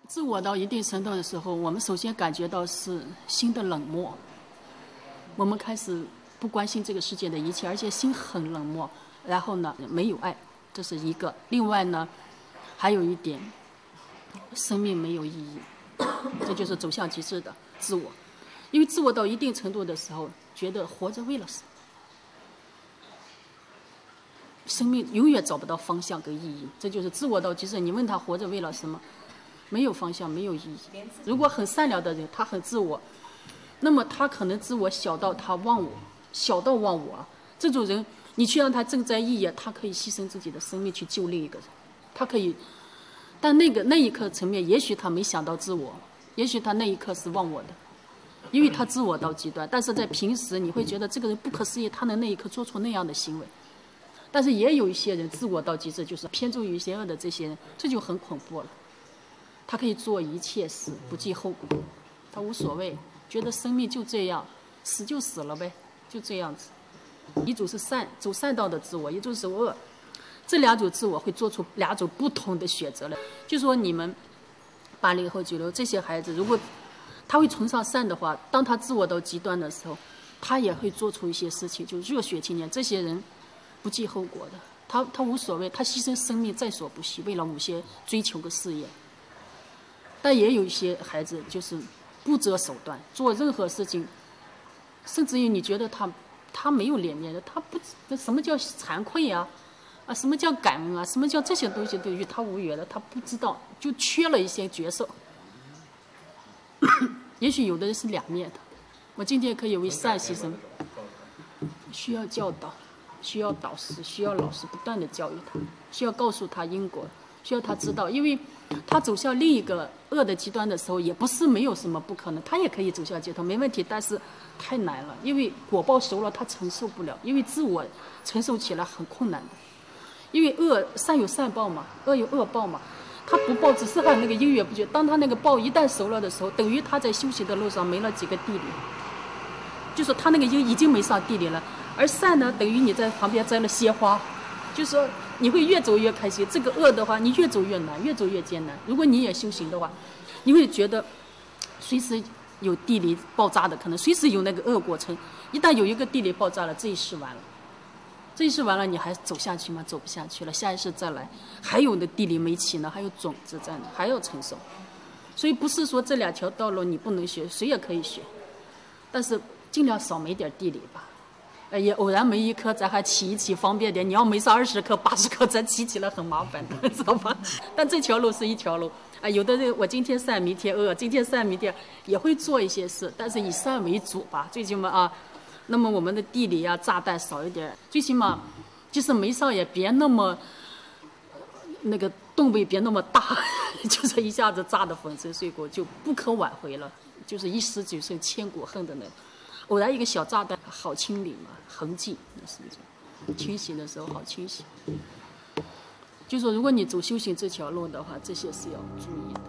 自我到一定程度的时候，我们首先感觉到是心的冷漠，我们开始不关心这个世界的一切，而且心很冷漠。然后呢，没有爱，这是一个。另外呢，还有一点，生命没有意义，这就是走向极致的自我。因为自我到一定程度的时候，觉得活着为了什么？生命永远找不到方向跟意义，这就是自我到极致。你问他活着为了什么？没有方向，没有意义。如果很善良的人，他很自我，那么他可能自我小到他忘我，小到忘我。这种人，你去让他正在意义，他可以牺牲自己的生命去救另一个人，他可以。但那一刻层面，也许他没想到自我，也许他那一刻是忘我的，因为他自我到极端。但是在平时，你会觉得这个人不可思议，他能那一刻做出那样的行为。但是也有一些人自我到极致，就是偏重于邪恶的这些人，这就很恐怖了。他可以做一切事，不计后果，他无所谓，觉得生命就这样，死就死了呗，就这样子。一组是善，走善道的自我，一组是恶，这两组自我会做出两种不同的选择来。就说你们80后、90后这些孩子，如果他会崇尚善的话，当他自我到极端的时候，他也会做出一些事情，就热血青年，这些人不计后果的，他无所谓，他牺牲生命在所不惜，为了某些追求个事业。但也有一些孩子就是不择手段，做任何事情，甚至于你觉得他没有脸面的，他不什么叫惭愧啊，什么叫感恩啊，什么叫这些东西都与他无缘的，他不知道，就缺了一些角色。也许有的人是两面的，我今天可以为善牺牲，需要教导，需要导师，需要老师不断的教育他，需要告诉他因果，需要他知道，因为他走向另一个恶的极端的时候，也不是没有什么不可能，他也可以走向街头，没问题，但是太难了，因为果报熟了，他承受不了，因为自我承受起来很困难的，因为善有善报嘛，恶有恶报嘛，他不报只是按那个因缘不绝，当他那个报一旦熟了的时候，等于他在修行的路上没了几个地理，就是他那个因已经没上地理了，而善呢，等于你在旁边摘了鲜花，就是说你会越走越开心。这个恶的话，你越走越难，越走越艰难。如果你也修行的话，你会觉得随时有地理爆炸的可能，随时有那个恶过程。一旦有一个地理爆炸了，这一世完了，这一世完了，你还走下去吗？走不下去了，下一世再来，还有的地理没起呢，还有种子在呢，还要承受。所以不是说这两条道路你不能学，谁也可以学，但是尽量少没点地理吧。也偶然没一颗，咱还起一起方便点。你要没上20颗、80颗，咱起起来很麻烦的，知道吧？但这条路是一条路有的人我今天善，明天恶，今天善，明天也会做一些事，但是以善为主吧，最起码那么我们的地理炸弹少一点，最起码就是没上也别那么那个动位别那么大，就是一下子炸得粉身碎骨，就不可挽回了，就是一失足成千古恨的那种。偶然一个小炸弹，好清理嘛，痕迹那是一种清洗的时候好清洗。就说如果你走修行这条路的话，这些是要注意的。